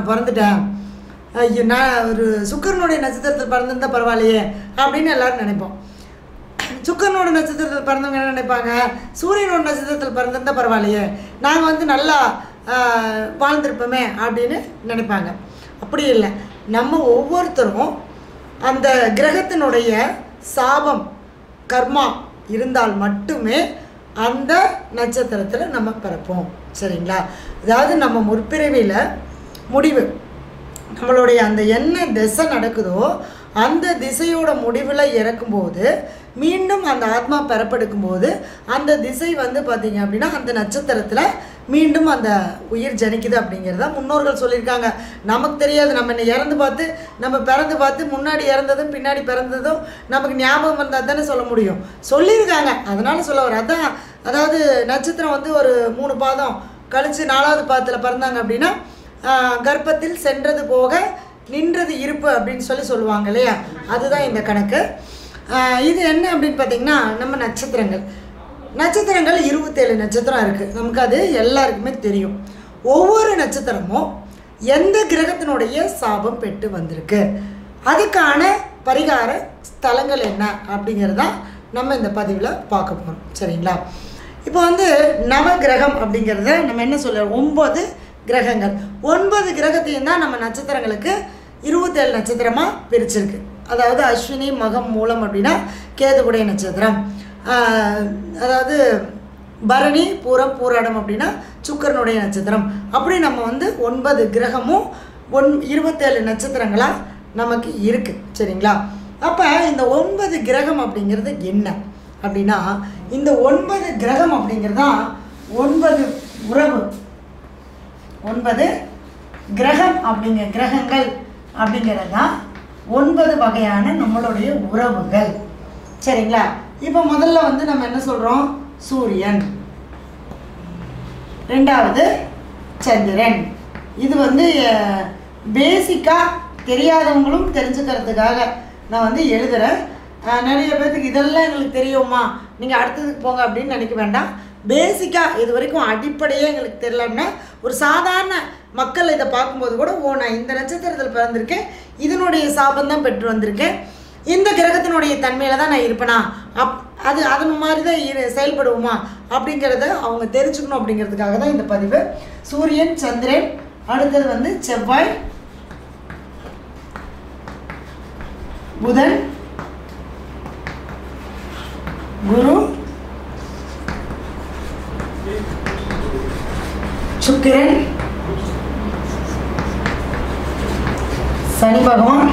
நான் பிறந்துட்டேன், ஐயோ நான் ஒரு சுக்கிரனுடைய நட்சத்திரத்தில் பிறந்திருந்தால் பரவாயில்லையே அப்படின்னு எல்லோரும் நினைப்போம். சுக்கிரனோட நட்சத்திரத்தில் பிறந்தவங்க என்ன நினைப்பாங்க, சூரியனோட நட்சத்திரத்தில் பிறந்திருந்தால் பரவாயில்லையே, நாங்கள் வந்து நல்லா வாழ்ந்திருப்போமே அப்படின்னு நினைப்பாங்க. அப்படி இல்லை, நம்ம ஒவ்வொருத்தரும் அந்த கிரகத்தினுடைய சாபம் கர்மா இருந்தால் மட்டுமே அந்த நட்சத்திரத்தில் நம்ம பிறப்போம். சரிங்களா? அதாவது நம்ம முற்பிறவியில் முடிவு நம்மளுடைய அந்த என்ன திசை நடக்குதோ அந்த திசையோட முடிவில் இறக்கும்போது மீண்டும் அந்த ஆத்மா பெறப்படுக்கும்போது அந்த திசை வந்து பார்த்திங்க அப்படின்னா அந்த நட்சத்திரத்தில் மீண்டும் அந்த உயிர் ஜனிக்குது அப்படிங்கிறத முன்னோர்கள் சொல்லியிருக்காங்க. நமக்கு தெரியாது, நம்ம என்ன இறந்து பார்த்து நம்ம பிறந்து பார்த்து முன்னாடி இறந்ததும் பின்னாடி பிறந்ததும் நமக்கு ஞாபகம் வந்தால் தானே சொல்ல முடியும். சொல்லியிருக்காங்க, அதனால் சொல்ல வர அதான். அதாவது நட்சத்திரம் வந்து ஒரு 3 பாதம் கழித்து 4வது பாதத்தில் பிறந்தாங்க அப்படின்னா கர்ப்பத்தில் சென்றது போக நின்றது இருப்பு அப்படின்னு சொல்லுவாங்க இல்லையா, அதுதான் இந்த கணக்கு. இது என்ன அப்படின்னு பார்த்திங்கன்னா, நம்ம நட்சத்திரங்கள் 27 நட்சத்திரம் இருக்குது. நமக்கு அது எல்லாருக்குமே தெரியும். ஒவ்வொரு நட்சத்திரமும் எந்த கிரகத்தினுடைய சாபம் பெற்று வந்திருக்கு, அதுக்கான பரிகார ஸ்தலங்கள் என்ன அப்படிங்கிறதான் நம்ம இந்த பதிவில் பார்க்க போகிறோம். சரிங்களா? இப்போ வந்து நவகிரகம் அப்படிங்கிறத நம்ம என்ன சொல்லுவோம், 9 கிரகங்கள். 9 கிரகத்தையும் தான் நம்ம நட்சத்திரங்களுக்கு 27 நட்சத்திரமாக பிரிச்சிருக்கு. அதாவது அஸ்வினி மகம் மூலம் அப்படின்னா கேதுவுடைய நட்சத்திரம், அதாவது பரணி பூரம் பூராடம் அப்படின்னா சுக்கிரனுடைய நட்சத்திரம். அப்படி நம்ம வந்து 9 கிரகமும் 27 நட்சத்திரங்களாக நமக்கு இருக்குது. சரிங்களா? அப்போ இந்த 9 கிரகம் அப்படிங்கிறது என்ன அப்படின்னா, இந்த 9 கிரகம் அப்படிங்கிறது தான் 9 உறவு. 9 கிரகம் கிரகங்கள் அப்படிங்கிறது தான் 9 வகையான நம்மளுடைய உறவுகள். சரிங்களா? இப்போ முதல்ல வந்து நம்ம என்ன சொல்கிறோம், சூரியன், 2வது சந்திரன். இது வந்து பேசிக்காக தெரியாதவங்களும் தெரிஞ்சுக்கிறதுக்காக நான் வந்து எழுதுகிறேன். நிறைய பேர்த்துக்கு இதெல்லாம் எங்களுக்கு தெரியுமா, நீங்கள் அடுத்ததுக்கு போங்க அப்படின்னு நினைக்க வேண்டாம். பேசிக்காக இது வரைக்கும் அடிப்படையே எங்களுக்கு தெரியலன்னா ஒரு சாதாரண மக்கள் இதை பார்க்கும்போது கூட, ஓ நான் இந்த நட்சத்திரத்தில் பிறந்திருக்கேன், இதனுடைய சாபம் தான் பெற்று வந்திருக்கேன், இந்த கிரகத்தினுடைய தன்மையில் தான் நான் இருப்பேனா, அது மாதிரி தான் செயல்படுவோமா அப்படிங்கிறத அவங்க தெரிஞ்சுக்கணும். அப்படிங்கிறதுக்காக தான் இந்த பதிவு. சூரியன், சந்திரன், அடுத்தது வந்து செவ்வாய், புதன், குரு, சுக்கிரன், சனி பகவான்,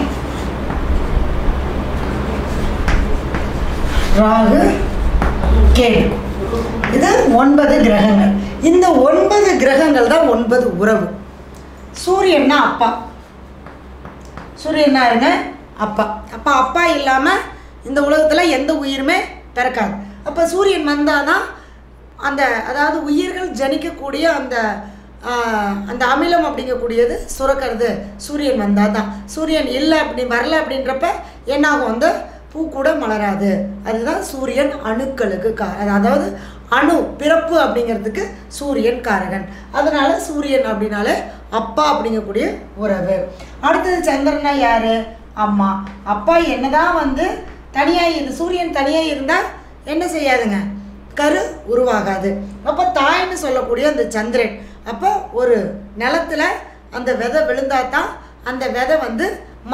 ராகு, கேது. இது 9 கிரகங்கள். இந்த 9 கிரகங்கள் தான் 9 உறவு. சூரியன்னா அப்பா, சூரியன்னா இருங்க அப்பா. அப்பா இல்லாமல் இந்த உலகத்தில் எந்த உயிருமே பிறக்காது. அப்போ சூரியன் வந்தால் தான் அந்த அதாவது உயிர்கள் ஜனிக்கக்கூடிய அந்த அமிலம் அப்படிங்கக்கூடியது சுரக்கிறது சூரியன் வந்தால் தான். சூரியன் இல்லை வரல அப்படின்றப்ப என்னாகும், அந்த பூ கூட மலராது. அதுதான் சூரியன் அணுக்களுக்கு அதாவது அணு பிறப்பு அப்படிங்கிறதுக்கு சூரியன் காரகன். அதனால சூரியன் அப்படின்னாலே அப்பா அப்படிங்கக்கூடிய உறவு. அடுத்தது சந்திரனா யாரு, அம்மா. அப்பா என்னதான் வந்து தனியாக சூரியன் தனியாக இருந்தால் என்ன செய்யாதுங்க, கரு உருவாகாது. அப்போ தாய்ன்னு சொல்லக்கூடிய அந்த சந்திரன், அப்போ ஒரு நிலத்தில் அந்த விதை விழுந்தால் தான் அந்த விதை வந்து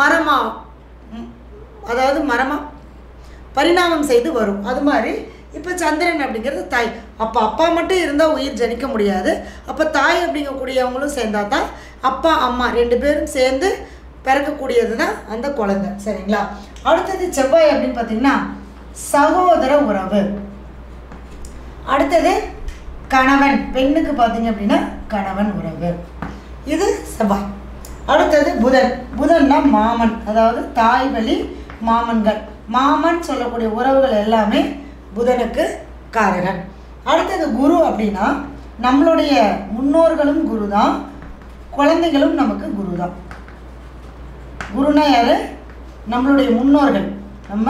மரமாக பரிணாமம் செய்து வரும். அது மாதிரி இப்போ சந்திரன் அப்படிங்கிறது தாய். அப்போ அப்பா மட்டும் இருந்தால் உயிர் ஜனிக்க முடியாது. அப்போ தாய் அப்படிங்கக்கூடியவங்களும் சேர்ந்தால் தான் அப்பா அம்மா 2 பேரும் சேர்ந்து பிறக்கக்கூடியது தான் அந்த குழந்தை. சரிங்களா? அடுத்தது செவ்வாய் அப்படின்னு பார்த்தீங்கன்னா சகோதர உறவு. அடுத்தது கணவன், பெண்ணுக்கு பார்த்தீங்க அப்படின்னா கணவன் உறவு. இது செவ்வாய். அடுத்தது புதன்னா மாமன், அதாவது தாய் வழி மாமன்கள். மாமன் சொல்லக்கூடிய உறவுகள் எல்லாமே புதனுக்கு காரகன். அடுத்தது குரு அப்படின்னா நம்மளுடைய முன்னோர்களும் குரு தான், குழந்தைகளும் நமக்கு குரு தான். குருனா யாரு, நம்மளுடைய முன்னோர்கள். நம்ம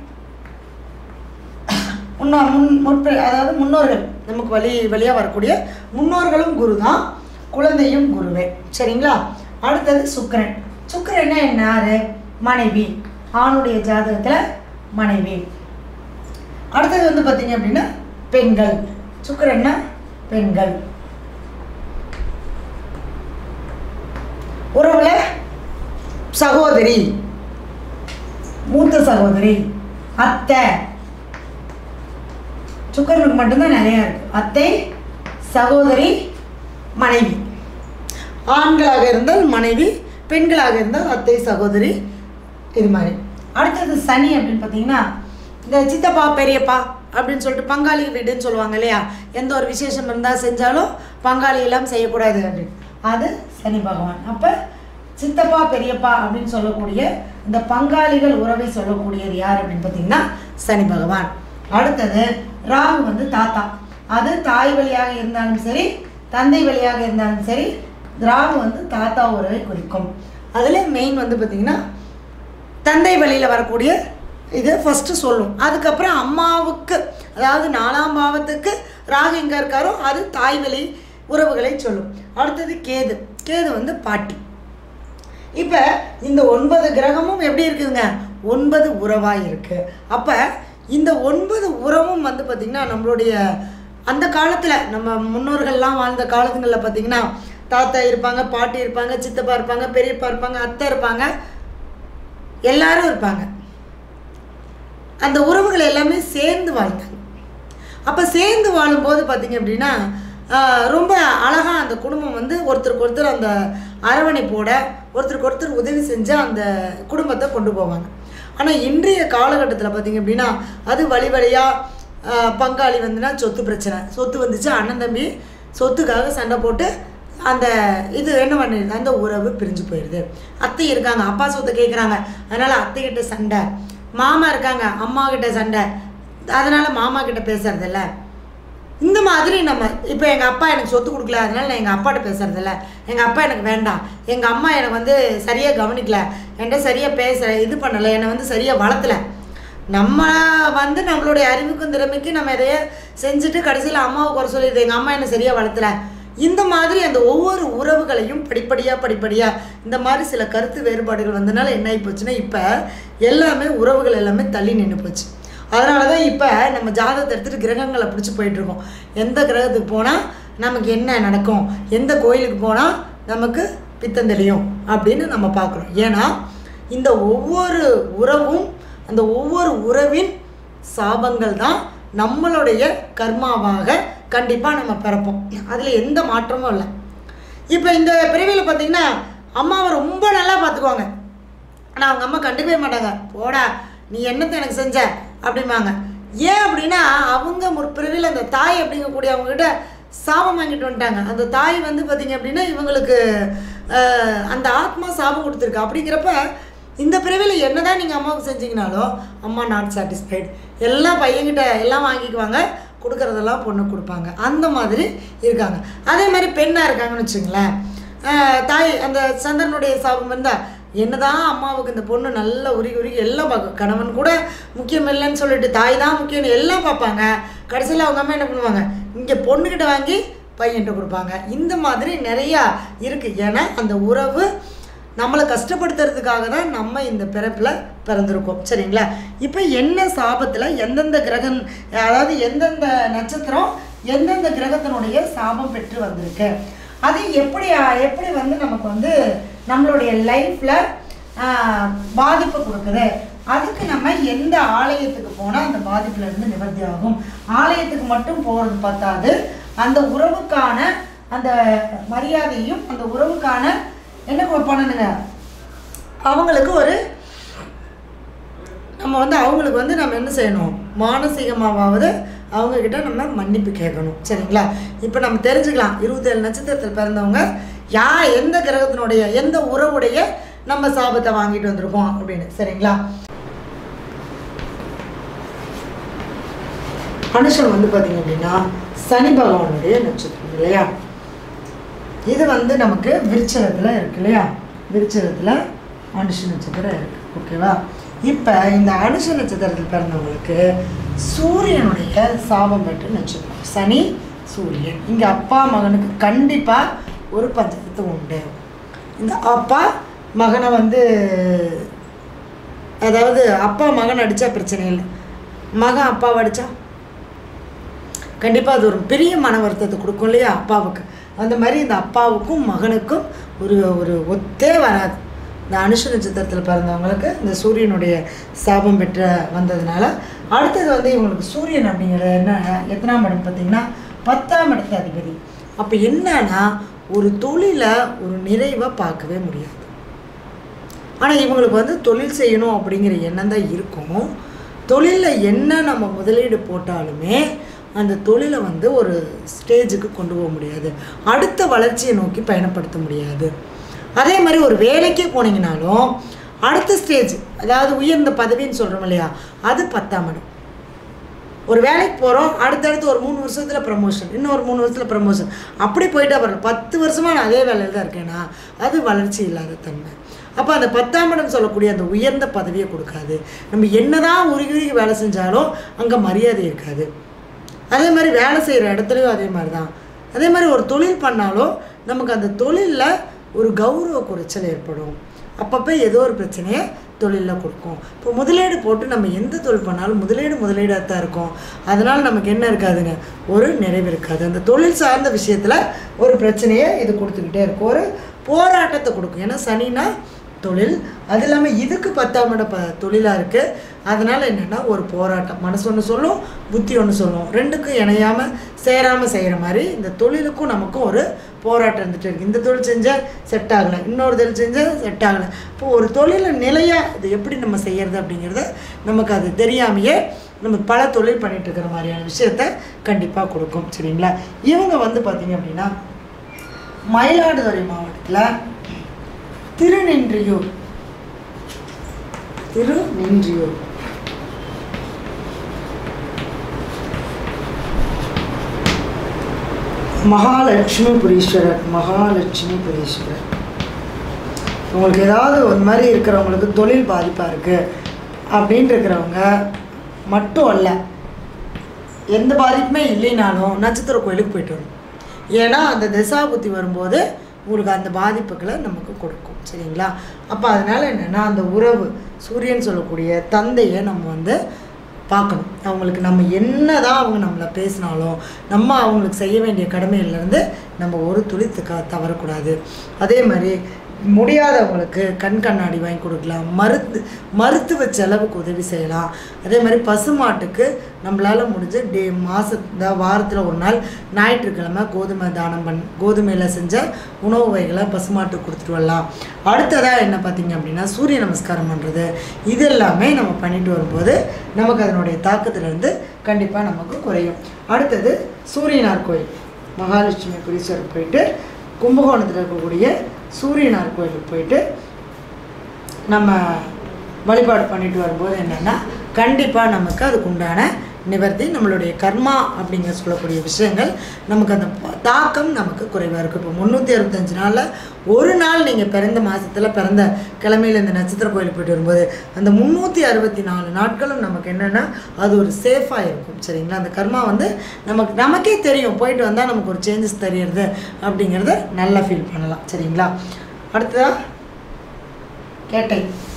அதாவது முன்னோர்கள், நமக்கு வழியாக வரக்கூடிய முன்னோர்களும் குரு தான், குழந்தையும் குருவே. சரிங்களா? அடுத்தது சுக்கிரன். சுக்கிரன்னா என்ன? யாரு? மனைவி. ஆணுடைய ஜாதகத்தில் மனைவி. அடுத்தது வந்து பார்த்தீங்க அப்படின்னா பெண்கள். சுக்கிரன்னா பெண்கள். உறவுல சகோதரி, மூத்த சகோதரி, அத்தை. சுக்கிரனுக்கு மட்டும்தான் நிறையா இருக்கு. அத்தை, சகோதரி, மனைவி. ஆண்களாக இருந்தால் மனைவி, பெண்களாக இருந்தால் அத்தை, சகோதரி, இது மாதிரி. அடுத்தது சனி அப்படின்னு பார்த்தீங்கன்னா இந்த சித்தப்பா பெரியப்பா அப்படின்னு சொல்லிட்டு பங்காளி வீடுன்னு சொல்லுவாங்க இல்லையா? எந்த ஒரு விசேஷம் இருந்தால் செஞ்சாலும் பங்காளி எல்லாம் செய்யக்கூடாது அப்படின்னு. அது சனி பகவான். அப்போ சித்தப்பா பெரியப்பா அப்படின்னு சொல்லக்கூடிய இந்த பங்காளிகள் உறவை சொல்லக்கூடியது யார் அப்படின்னு பார்த்தீங்கன்னா சனி பகவான். அடுத்தது ராகு வந்து தாத்தா. அது தாய் வழியாக இருந்தாலும் சரி, தந்தை வழியாக இருந்தாலும் சரி, ராகு வந்து தாத்தா உறவை குறிக்கும். அதில் மெயின் வந்து பார்த்திங்கன்னா தந்தை வழியில் வரக்கூடிய இது ஃபஸ்ட்டு சொல்லும். அதுக்கப்புறம் அம்மாவுக்கு, அதாவது 4ஆம் பாவத்துக்கு ராகு எங்கே இருக்காரோ அது தாய் வழி உறவுகளை சொல்லும். அடுத்தது கேது. கேது வந்து பாட்டி. இப்போ இந்த 9 கிரகமும் எப்படி இருக்குதுங்க? 9 உறவாக இருக்குது. அப்போ இந்த 9 உறவும் வந்து பார்த்திங்கன்னா நம்மளுடைய அந்த காலத்தில் நம்ம முன்னோர்கள்லாம் வாழ்ந்த காலத்துங்களில் பார்த்திங்கன்னா தாத்தா இருப்பாங்க, பாட்டி இருப்பாங்க, சித்தப்பா இருப்பாங்க, பெரியப்பா இருப்பாங்க, அத்தை இருப்பாங்க, எல்லாரும் இருப்பாங்க. அந்த உறவுகள் எல்லாமே சேர்ந்து வாழ்ந்தாங்க. அப்போ சேர்ந்து வாழும்போது பார்த்திங்க அப்படின்னா ரொம்ப அழகாக அந்த குடும்பம் வந்து ஒருத்தருக்கு ஒருத்தர் அந்த அரவணைப்போட ஒருத்தருக்கு ஒருத்தர் உதவி செஞ்சு அந்த குடும்பத்தை கொண்டு போவாங்க. ஆனால் இன்றைய காலகட்டத்தில் பார்த்திங்க அப்படின்னா அது வழி வழியாக பங்காளி வந்துன்னா சொத்து பிரச்சனை. சொத்து வந்துச்சு, அண்ணன் தம்பி சொத்துக்காக சண்டை போட்டு அந்த இது என்ன பண்ணிடுது, அந்த உறவு பிரிஞ்சு போயிடுது. அத்தை இருக்காங்க, அப்பா சொத்தை கேட்குறாங்க, அதனால் அத்தைக்கிட்ட சண்டை. மாமா இருக்காங்க, அம்மா கிட்ட சண்டை, அதனால் மாமா கிட்ட பேசுறதில்ல. இந்த மாதிரி நம்ம இப்போ எங்கள் அப்பா எனக்கு சொத்து கொடுக்கல, அதனால் நான் எங்கள் அப்பாட்ட பேசுறதில்ல. எங்கள் அப்பா எனக்கு வேண்டாம், எங்கள் அம்மா எனக்கு வந்து சரியாக கவனிக்கல, என்கிட்ட சரியாக இது பண்ணலை, என்னை வந்து சரியாக வளர்த்தலை. நம்ம வந்து நம்மளுடைய அறிவுக்கும் திறமைக்கு நம்ம எதைய செஞ்சுட்டு கடைசியில் அம்மாவை குறை சொல்லிடுது, எங்கள் அம்மா என்னை சரியாக வளர்த்தலை. இந்த மாதிரி அந்த ஒவ்வொரு உறவுகளையும் படிப்படியாக இந்த மாதிரி சில கருத்து வேறுபாடுகள் வந்தனால என்ன ஆகி போச்சுன்னா இப்போ எல்லாமே உறவுகள் எல்லாமே தள்ளி நின்று போச்சு. அதனால தான் இப்போ நம்ம ஜாதகத்தை எடுத்துகிட்டு கிரகங்களை பிடிச்சி போயிட்டுருக்கோம். எந்த கிரகத்துக்கு போனால் நமக்கு என்ன நடக்கும், எந்த கோயிலுக்கு போனால் நமக்கு பித்தம் தெளியும் அப்படின்னு நம்ம பார்க்குறோம். ஏன்னா இந்த ஒவ்வொரு உறவும், அந்த ஒவ்வொரு உறவின் சாபங்கள் தான் நம்மளுடைய கர்மாவாக கண்டிப்பாக நம்ம பிறப்போம். அதில் எந்த மாற்றமும் இல்லை. இப்போ இந்த பிறவியில் பார்த்திங்கன்னா அம்மாவை ரொம்ப நல்லா பார்த்துக்குவாங்க, ஆனால் அவங்க அம்மா கண்டுக்கவே மாட்டாங்க. போடா நீ என்னத்தை எனக்கு செஞ்ச அப்படிம்பாங்க. ஏன் அப்படின்னா அவங்க முற்பிறவியில் அந்த தாய் அப்படிங்கக்கூடிய அவங்ககிட்ட சாபம் வாங்கிட்டு வந்துட்டாங்க. அந்த தாய் வந்து பார்த்திங்க அப்படின்னா இவங்களுக்கு அந்த ஆத்மா சாபம் கொடுத்துருக்கு. அப்படிங்கிறப்ப இந்த பிறவியில் என்ன தான் நீங்கள் அம்மாவுக்கு செஞ்சீங்கனாலும் அம்மா நாட் சாட்டிஸ்ஃபைடு, எல்லாம் பையன்கிட்ட எல்லாம் வாங்கிக்குவாங்க, கொடுக்குறதெல்லாம் பொண்ணு கொடுப்பாங்க. அந்த மாதிரி இருக்காங்க. அதே மாதிரி பெண்ணாக இருக்காங்கன்னு வச்சுங்களேன், தாய் அந்த சந்திரனுடைய சாபம் இருந்தால் என்னதான் அம்மாவுக்கு இந்த பொண்ணு நல்லா உருகி எல்லாம் பார்க்கும். கணவன் கூட முக்கியம் இல்லைன்னு சொல்லிட்டு தாய் தான் முக்கியம்னு எல்லாம் பார்ப்பாங்க. கடைசியில் அவங்க அம்மா என்ன பண்ணுவாங்க, இங்கே பொண்ணுக்கிட்ட வாங்கி பையன்கிட்ட கொடுப்பாங்க. இந்த மாதிரி நிறையா இருக்குது. ஏன்னா அந்த உறவு நம்மளை கஷ்டப்படுத்துறதுக்காக தான் நம்ம இந்த பிறப்பில் பிறந்திருக்கோம். சரிங்களா? இப்போ என்ன சாபத்தில் எந்தெந்த கிரகம், அதாவது எந்தெந்த நட்சத்திரம் எந்தெந்த கிரகத்தினுடைய சாபம் பெற்று வந்திருக்கு, அது எப்படி வந்து நமக்கு வந்து நம்மளுடைய லைஃப்பில் பாதிப்பு கொடுக்குது, அதுக்கு நம்ம எந்த ஆலயத்துக்கு போனால் அந்த பாதிப்புலேருந்து நிவர்த்தி ஆகும். ஆலயத்துக்கு மட்டும் போகிறது பார்த்தாது, அந்த உறவுக்கான அந்த மரியாதையும் அந்த உறவுக்கான என்ன பண்ணணுங்க, அவங்களுக்கு ஒரு நம்ம வந்து அவங்களுக்கு வந்து நம்ம என்ன செய்யணும், மானசீகமாவது அவங்கக்கிட்ட நம்ம மன்னிப்பு கேட்கணும். சரிங்களா? இப்போ நம்ம தெரிஞ்சுக்கலாம் 27 நட்சத்திரத்தில் பிறந்தவங்க எந்த கிரகத்தினுடைய எந்த உறவுடைய நம்ம சாபத்தை வாங்கிட்டு வந்திருக்கோம் அப்படின்னு. சரிங்களா? அனுஷம் வந்து பார்த்தீங்க அப்படின்னா சனி பகவானுடைய நட்சத்திரம் இல்லையா? இது வந்து நமக்கு விருச்சிகத்தில் இருக்கு இல்லையா? விருச்சிகத்தில் அனுஷ நட்சத்திரம் இருக்குது. ஓகேவா? இப்போ இந்த அனுஷ நட்சத்திரத்தில் பிறந்தவங்களுக்கு சூரியனுடைய சாபம் பெற்ற நட்சத்திரம் சனி சூரியன். இங்கே அப்பா மகனுக்கு கண்டிப்பாக ஒரு பஞ்சத்து உண்டு. இந்த அப்பா மகனை வந்து, அதாவது அப்பா மகன் அடித்தா பிரச்சனை இல்லை, மகன் அப்பாவை அடித்தா கண்டிப்பாக அது ஒரு பெரிய மன வருத்தத்தை கொடுக்கும் இல்லையா அப்பாவுக்கு. அந்த மாதிரி இந்த அப்பாவுக்கும் மகனுக்கும் ஒரு ஒரு ஒத்தே வராது. இந்த அனுஷ நட்சத்திரத்தில் பிறந்தவங்களுக்கு இந்த சூரியனுடைய சாபம் பெற்ற வந்ததுனால அடுத்தது வந்து இவங்களுக்கு சூரியன் அப்படிங்கிறது என்ன, எத்தனாம் இடம் பார்த்திங்கன்னா 10ஆம் இடத்து அதிபதி. அப்போ என்னன்னா ஒரு தொழிலை ஒரு நிறைவை பார்க்கவே முடியாது. ஆனால் இவங்களுக்கு வந்து தொழில் செய்யணும் அப்படிங்கிற எண்ணம் தான் இருக்கும். தொழிலில் என்ன நம்ம முதலீடு போட்டாலுமே அந்த தொழிலை வந்து ஒரு ஸ்டேஜுக்கு கொண்டு போக முடியாது, அடுத்த வளர்ச்சியை நோக்கி பயணப்படுத்த முடியாது. அதே மாதிரி ஒரு வேலைக்கே போனீங்கனாலும் அடுத்த ஸ்டேஜ், அதாவது உயர்ந்த பதவின்னு சொல்கிறோம் இல்லையா, அது 10ஆம் இடம். ஒரு வேலைக்கு போகிறோம், அடுத்தடுத்து ஒரு 3 வருஷத்தில் ப்ரமோஷன், இன்னொரு 3 வருஷத்தில் ப்ரமோஷன், அப்படி போயிட்டா பரவாயில்ல. 10 வருஷமாக நான் அதே வேலையில் தான் இருக்கேன்னா அது வளர்ச்சி இல்லாத தன்மை. அப்போ அந்த 10ஆம் இடம் சொல்லக்கூடிய அந்த உயர்ந்த பதவியை கொடுக்காது. நம்ம என்ன தான் உருகி வேலை செஞ்சாலும் அங்கே மரியாதை இருக்காது. அதே மாதிரி வேலை செய்கிற இடத்துலையும் அதே மாதிரி தான். அதே மாதிரி ஒரு தொழில் பண்ணாலும் நமக்கு அந்த தொழிலில் ஒரு கௌரவ குறைச்சல் ஏற்படும். அப்பப்போ ஏதோ ஒரு பிரச்சனையை தொழிலில் கொடுக்கும். இப்போ முதலீடு போட்டு நம்ம எந்த தொழில் பண்ணாலும் முதலீடாக தான் இருக்கும். அதனால் நமக்கு என்ன இருக்காதுங்க, ஒரு நிறைவு இருக்காது. அந்த தொழில் சார்ந்த விஷயத்தில் ஒரு பிரச்சனையை இது கொடுத்துக்கிட்டே இருக்கும், ஒரு போராட்டத்தை கொடுக்கும். ஏன்னா சனினா தொழில், அது இல்லாமல் இதுக்கு 10ஆம் இடம் தொழிலாக இருக்குது. அதனால் என்னென்னா ஒரு போராட்டம், மனசு ஒன்று சொல்லும், புத்தி ஒன்று சொல்லும், ரெண்டுக்கும் இணையாமல் சேராமல் செய்கிற மாதிரி இந்த தொழிலுக்கும் நமக்கும் ஒரு போராட்டம் இருந்துகிட்டு இருக்குது. இந்த தொழில் செஞ்சால் செட் ஆகலை, இன்னொரு தொழில் செஞ்சால் செட் ஆகலை. இப்போ ஒரு தொழிலை நிலையாக இது எப்படி நம்ம செய்கிறது அப்படிங்கிறத நமக்கு அது தெரியாமையே நம்ம பல தொழில் பண்ணிகிட்டு இருக்கிற மாதிரியான விஷயத்த கண்டிப்பாக கொடுக்கும். சரிங்களா? இவங்க வந்து பார்த்திங்க அப்படின்னா மயிலாடுதுறை மாவட்டத்தில் திருநின்றியூர் மகாலட்சுமிபுரீஸ்வரர். உங்களுக்கு ஏதாவது ஒரு மாதிரி இருக்கிறவங்களுக்கு தொழில் பாதிப்பாக இருக்குது அப்படின்னு இருக்கிறவங்க மட்டும் அல்ல, எந்த பாதிப்புமே இல்லைனாலும் நட்சத்திர கோயிலுக்கு போய்ட்டு வரணும். ஏன்னா அந்த திசாபுத்தி வரும்போது உங்களுக்கு அந்த பாதிப்புகளை நமக்கு கொடுக்கும். சரிங்களா? அப்போ அதனால் என்னென்னா அந்த உறவு, சூரியன் சொல்லக்கூடிய தந்தையை நம்ம வந்து பார்க்கணும். அவங்களுக்கு நம்ம என்ன தான் அவங்க நம்மளை பேசினாலும் நம்ம அவங்களுக்கு செய்ய வேண்டிய கடமையிலேருந்து நம்ம ஒரு துளி தவறக்கூடாது. அதே மாதிரி முடியாதவங்களுக்கு கண்ணாடி வாங்கி கொடுக்கலாம், மருத்துவ செலவுக்கு உதவி செய்யலாம். அதே மாதிரி பசுமாட்டுக்கு நம்மளால் முடிஞ்ச வாரத்தில் ஒரு நாள் ஞாயிற்றுக்கிழமை கோதுமையில் செஞ்ச உணவு வகைகளை பசுமாட்டுக்கு கொடுத்துட்டு வரலாம். அடுத்ததாக என்ன பார்த்திங்க அப்படின்னா சூரிய நமஸ்காரம் பண்ணுறது, இது எல்லாமே நம்ம பண்ணிட்டு வரும்போது நமக்கு அதனுடைய தாக்கத்திலிருந்து கண்டிப்பாக நமக்கு குறையும். அடுத்தது சூரியனார் கோயில், மகாலட்சுமிபுரீஸ்வரர் போயிட்டு கும்பகோணத்தில் இருக்கக்கூடிய சூரியனார் கோயிலுக்கு போயிட்டு நம்ம வழிபாடு பண்ணிட்டு வரும்போது என்னென்னா கண்டிப்பாக நமக்கு அதுக்கு உண்டான நிவர்த்தி, நம்மளுடைய கர்மா அப்படிங்கிற சொல்லக்கூடிய விஷயங்கள் நமக்கு அந்த தாக்கம் நமக்கு குறைவாக இருக்கும். இப்போ 365 நாளில் ஒரு நாள் நீங்கள் பிறந்த மாதத்தில் பிறந்த கிழமையில் இந்த நட்சத்திர கோயிலுக்கு போயிட்டு வரும்போது அந்த 364 நாட்களும் நமக்கு என்னென்னா அது ஒரு சேஃபாக இருக்கும். சரிங்களா? அந்த கர்மா வந்து நமக்கே தெரியும், போயிட்டு வந்தால் நமக்கு ஒரு சேஞ்சஸ் தெரியுது அப்படிங்கிறத நல்லா ஃபீல் பண்ணலாம். சரிங்களா? அடுத்ததாக கேட்டை